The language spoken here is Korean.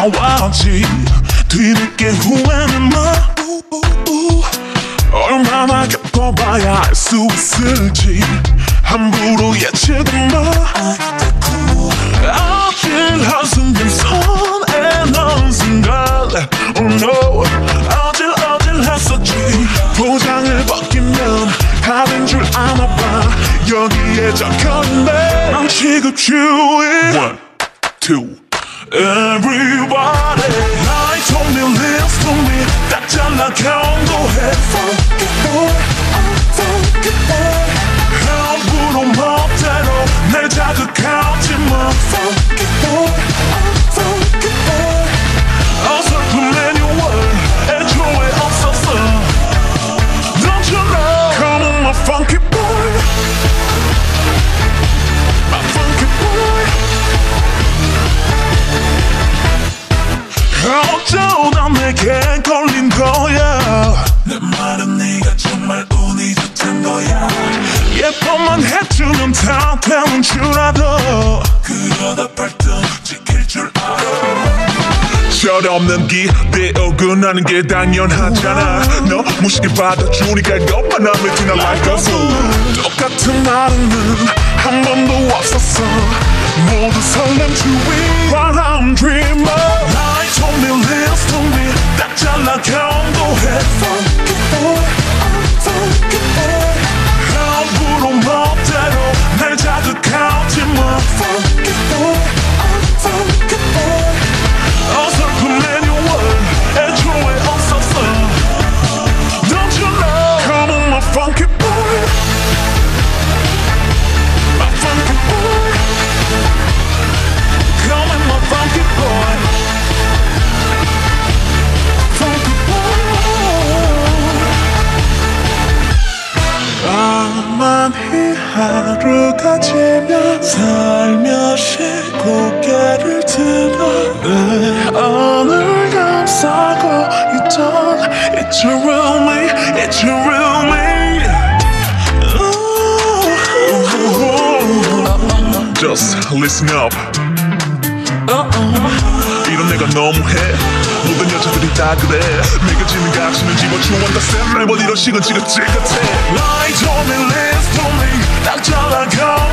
나왔지. 뒤늦게 후회는 마. 얼마나 겪어봐야 알 수 있을지 함부로 예측은 마. 아찔한 순간 손에 넣은 순간 Oh no 아찔했었지. 포장을 벗기면 다른 줄 아나봐. 여기에 적혀있네 난 취급주의 1, 2 Everybody Lie to me, lips to me 딱 잘라 경고해 Funky boy, I'm funky boy 함부로 멋대로 날 자극하지 마 Funky boy, I'm funky boy 어설픈 매뉴얼 애초에 없었어 Don't you know Come on my funky boy My funky boy 어쩌다 내게 걸린 거야. 내 말은 네가 정말 운이 좋단 거야. 예뻐만 해주면 다 되는 줄 알아. 그러다 발등 지킬 줄 알아. 철없는 기대 어긋나는 게 당연하잖아. 너 무식히 받아주니까 너만 하면 티나 like a fool. 똑같은 말은 한 번도 없었어. 모두 설렘 주위 바람 dreamer. Told me, lips to me 딱 잘라 경고해 Funky boy, I'm funky boy 함부로 멋대로 날 자극하지 마 Funky boy, I'm funky boy 어설픈 매뉴얼 애초에 없었어 Don't you know Come on my funky boy My funky boy Come on my funky boy 밤만이 하루가 지면 살며시 고개를 들어 내 안을 감싸고 있던 It's a real me, it's a real me Just listen up 이런 내가 너무해 모든 여자들이 다 그래 내가 지는 가치는 집어주원 다 쌤 매번 이런 식은 지긋지긋해 Lie to me, lies to me 딱 잘라가